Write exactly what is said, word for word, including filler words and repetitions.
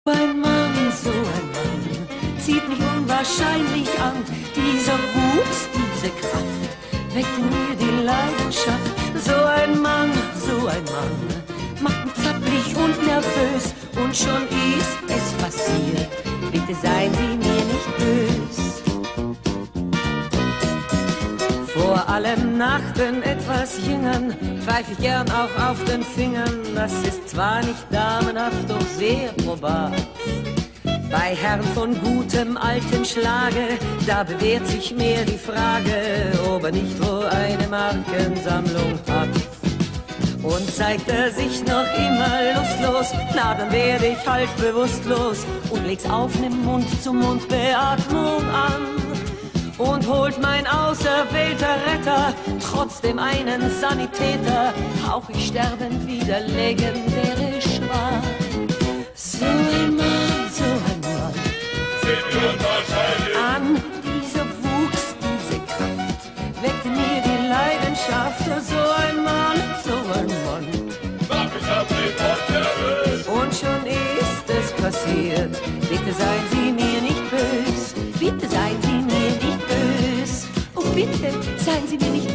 Ein Mann, so ein Mann, zieht mich unwahrscheinlich an. Dieser Wuchs, diese Kraft, weckt in mir die Leidenschaft. So ein Mann, so ein Mann, macht mich zappelig und nervös. Und schon ist es passiert, bitte seien Sie mir nicht bös. Vor allem nach den etwas Jüngern pfeif ich gern auch auf den Fingern. Das ist zwar nicht damenhaft, doch sehr probat. Bei Herren von gutem alten Schlage, da bewährt sich mehr die Frage, ob er nicht wohl eine Markensammlung hat. Und zeigt er sich noch immer lustlos, na dann werde ich halt bewusstlos und leg's auf, nimm Mund-zu-Mund-Beatmung an. Und holt mein auserwählter Retter trotzdem einen Sanitäter, hauch ich sterbend wieder legendärisch wahr. So ein Mann, so ein Mann, an dieser Wuchs, diese Kraft, weckt in mir die Leidenschaft. So ein Mann, so ein Mann, und schon ist es passiert, bitte seien Sie mir nicht bös, bitte seien Sie mir nicht bös, oh bitte seien Sie mir nicht